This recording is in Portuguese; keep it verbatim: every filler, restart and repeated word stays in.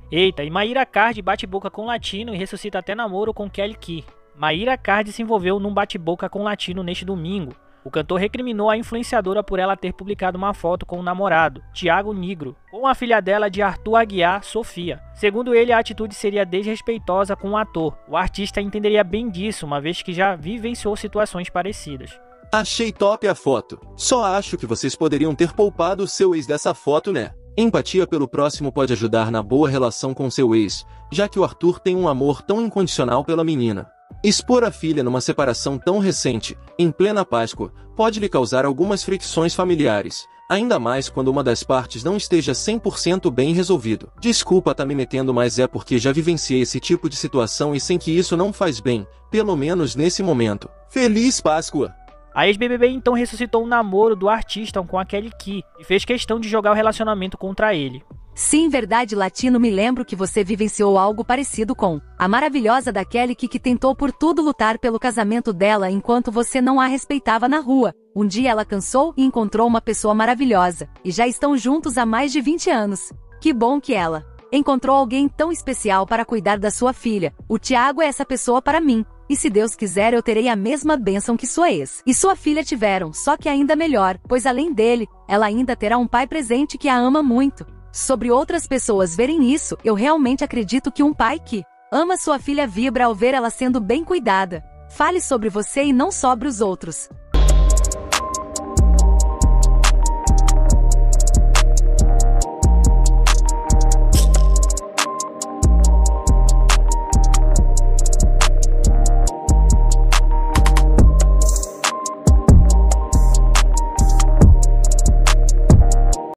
Eita, e Mayra Card bate boca com Latino e ressuscita até namoro com Kelly Key. Mayra Card se envolveu num bate-boca com Latino neste domingo. O cantor recriminou a influenciadora por ela ter publicado uma foto com o namorado, Thiago Nigro, com a filha dela de Arthur Aguiar, Sofia. Segundo ele, a atitude seria desrespeitosa com o ator. O artista entenderia bem disso, uma vez que já vivenciou situações parecidas. Achei top a foto. Só acho que vocês poderiam ter poupado o seu ex dessa foto, né? Empatia pelo próximo pode ajudar na boa relação com seu ex, já que o Arthur tem um amor tão incondicional pela menina. Expor a filha numa separação tão recente, em plena Páscoa, pode lhe causar algumas fricções familiares, ainda mais quando uma das partes não esteja cem por cento bem resolvido. Desculpa tá me metendo, mas é porque já vivenciei esse tipo de situação e sei que isso não faz bem, pelo menos nesse momento. Feliz Páscoa! A ex-B B B então ressuscitou o namoro do artista com a Kelly Key e fez questão de jogar o relacionamento contra ele. Sim, verdade, Latino, me lembro que você vivenciou algo parecido com a maravilhosa da Kelly Key, que tentou por tudo lutar pelo casamento dela enquanto você não a respeitava na rua. Um dia ela cansou e encontrou uma pessoa maravilhosa, e já estão juntos há mais de vinte anos. Que bom que ela encontrou alguém tão especial para cuidar da sua filha. O Thiago é essa pessoa para mim. E se Deus quiser, eu terei a mesma bênção que sua ex e sua filha tiveram, só que ainda melhor, pois além dele, ela ainda terá um pai presente que a ama muito. Sobre outras pessoas verem isso, eu realmente acredito que um pai que ama sua filha vibra ao ver ela sendo bem cuidada. Fale sobre você e não sobre os outros.